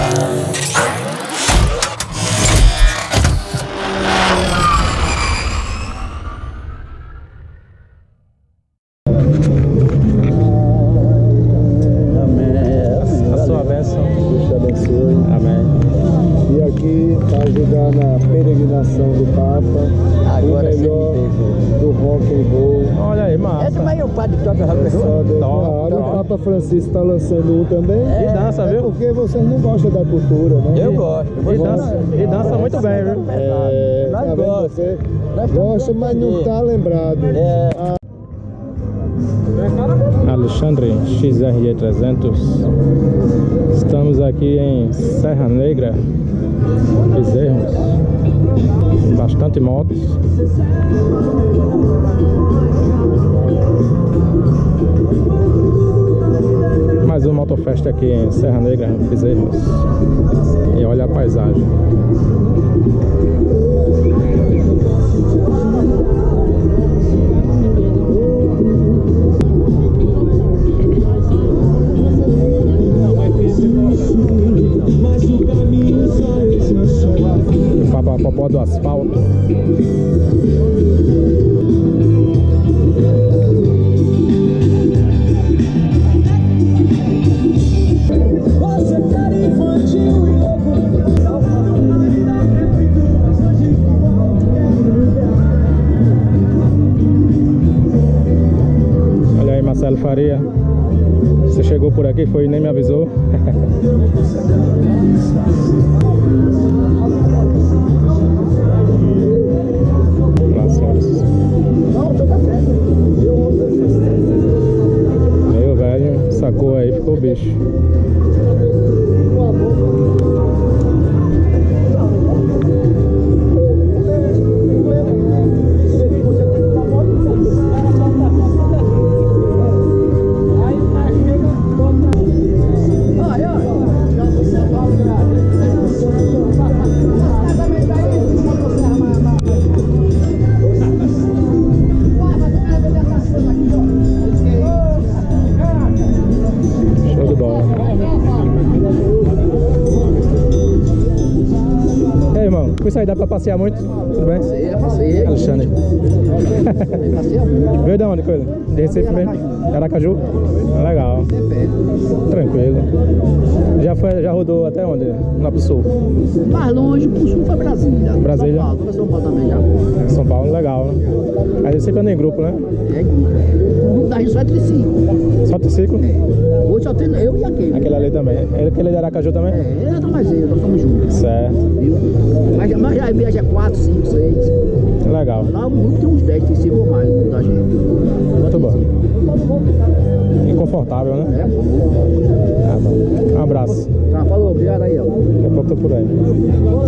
Francisco está lançando um também. E dança, viu? Porque vocês não gostam da cultura, né? Eu gosto. E dança muito bem, viu? Você gosta, mas não está lembrado. Alexandre XRE300. Estamos aqui em Serra Negra, Bezerros. Bastante motos. Mais uma motofesta aqui em Serra Negra, Bezerros. E olha a paisagem. O popó do asfalto. Faria, você chegou por aqui, foi e nem me avisou. Lá, senhores. Meu velho, sacou aí, ficou o bicho. Isso aí dá pra passear muito? Tudo bem? Passei. Alexandre. Passeia muito. Veio de onde, coisa? De Recife mesmo? Aracaju? Legal. Tranquilo. Já rodou até onde? Lá pro sul? Mais longe, pro sul foi Brasília. Brasília? São Paulo também já. São Paulo, legal, né? Aí você sempre anda em grupo, né? É grupo. O grupo da Rio só é triciclo. Só triciclo? Hoje só tem eu e aquele. Aquele ali também. Aquele de Aracaju também? Ele tá mais eu, nós estamos juntos. Certo. Viu? Mas já viaja 4, 5, 6. Legal. Lá o grupo tem uns 10 triciclos ou mais da gente. Muito bom. E confortável, né? É. Ah, bom. Um abraço. Tá, falou, obrigado aí, ó. Daqui a pouco tô por aí.